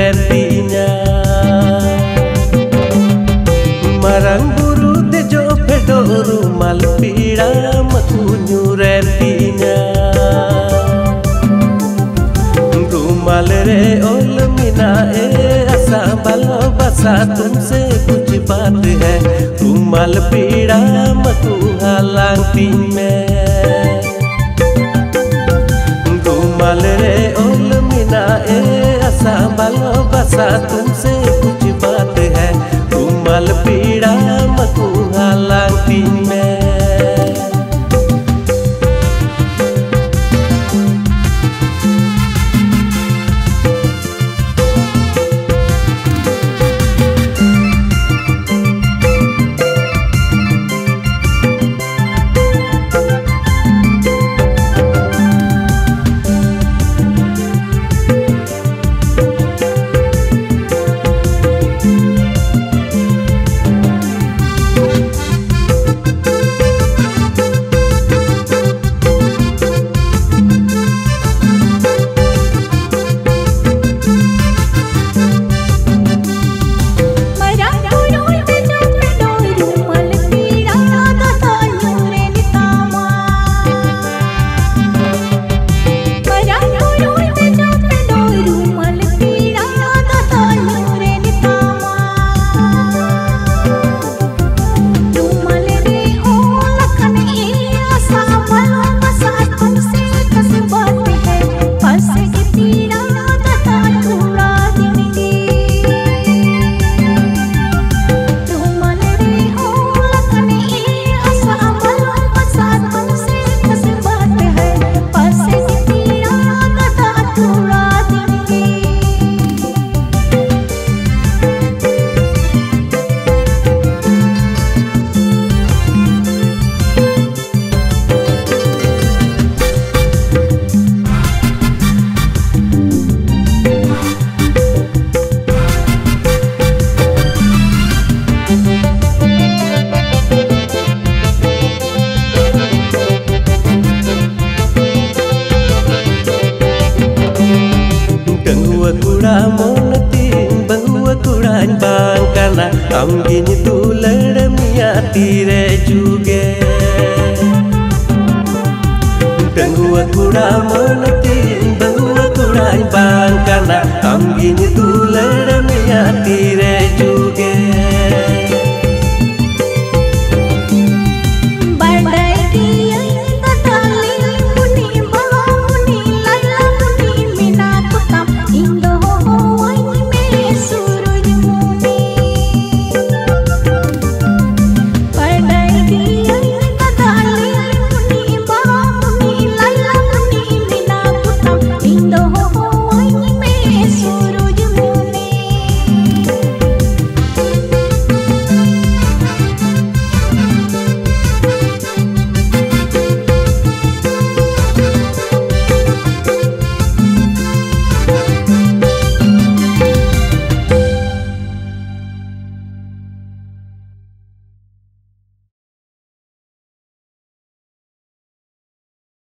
nyuretinya marang buru dejo pedo rumal pira maku nyuretinya rumal re ol mina asa balo basa तुमसे कुछ बात है रुमाल पीड़ा मत हालांकि मैं रुमाल रे ओल मिना ऐसा बालो बसा तुमसे कुछ बात है रुमाल पीड़ा मत हालांकि मैं bahwa kurang bang karena am gini tular mia tire juga bahwa kurang menetin bahwa kurang bang karena am gini tular